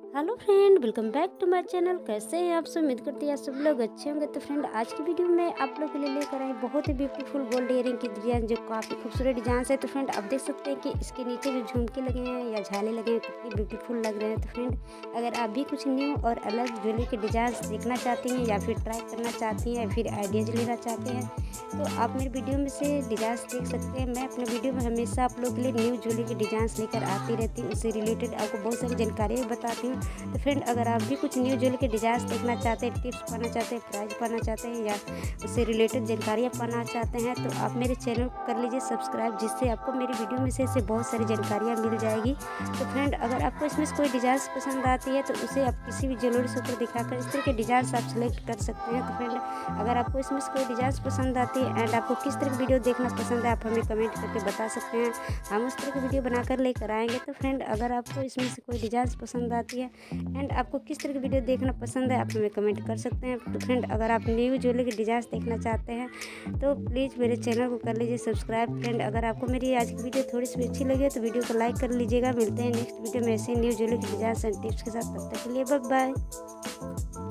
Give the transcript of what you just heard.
Hello friend, welcome back to my channel. कैसे हैं आप सब? उम्मीद करती हैं आप सब लोग अच्छे होंगे। तो फ्रेंड, आज की वीडियो में आप लोग के लिए लेकर आई बहुत ही ब्यूटीफुल गोल्ड इयरिंग की डिजाइन, जो काफ़ी खूबसूरत डिजाइन है। तो फ्रेंड, आप देख सकते हैं कि इसके नीचे जो झुमके लगे हैं या झाले लगे हैं, कितनी ब्यूटीफुल लग रहे हैं। तो फ्रेंड, अगर आप भी कुछ न्यू और अलग ज्वेलरी के डिजाइन देखना चाहती हैं या फिर ट्राई करना चाहती हैं या फिर आइडियाज़ लेना चाहते हैं, तो आप मेरे वीडियो में से डिजाइन देख सकते हैं। मैं अपने वीडियो में हमेशा आप लोग के लिए न्यू ज्वेलरी के डिजाइन लेकर आती रहती हूँ। उससे रिलेटेड आपको बहुत सारी जानकारी भी बताती हूँ। तो फ्रेंड, अगर आप भी कुछ न्यू ज्वेलरी के डिजाइन देखना चाहते हैं, टिप्स पाना चाहते हैं, प्राइस पाना चाहते हैं या उससे रिलेटेड जानकारियाँ पाना चाहते हैं, तो आप मेरे चैनल को कर लीजिए सब्सक्राइब, जिससे आपको मेरी वीडियो में से बहुत सारी जानकारियाँ मिल जाएगी। तो फ्रेंड, अगर आपको इसमें से कोई डिजाइन पसंद आती है तो उसे आप किसी भी ज्वेलरी शॉप पर दिखाकर इस तरह के डिजाइन आप सेलेक्ट कर सकते हैं। तो फ्रेंड, अगर आपको इसमें से कोई डिजाइन पसंद आती है एंड आपको किस तरह की वीडियो देखना पसंद है, आप हमें कमेंट करके बता सकते हैं। हम उस तरह की वीडियो बनाकर लेकर आएंगे। तो फ्रेंड, अगर आपको इसमें से कोई डिजाइन पसंद आती है एंड आपको किस तरह की वीडियो देखना पसंद है, आप हमें कमेंट कर सकते हैं। तो फ्रेंड, अगर आप न्यू ज्वेलरी के डिजाइन देखना चाहते हैं तो प्लीज़ मेरे चैनल को कर लीजिए सब्सक्राइब। फ्रेंड, अगर आपको मेरी आज की वीडियो थोड़ी सी अच्छी लगी तो वीडियो को लाइक कर लीजिएगा। मिलते हैं नेक्स्ट वीडियो में ऐसे न्यू ज्वेलरी के डिजाइन एंड टिप्स के साथ। तब तक के लिए बाय बाय।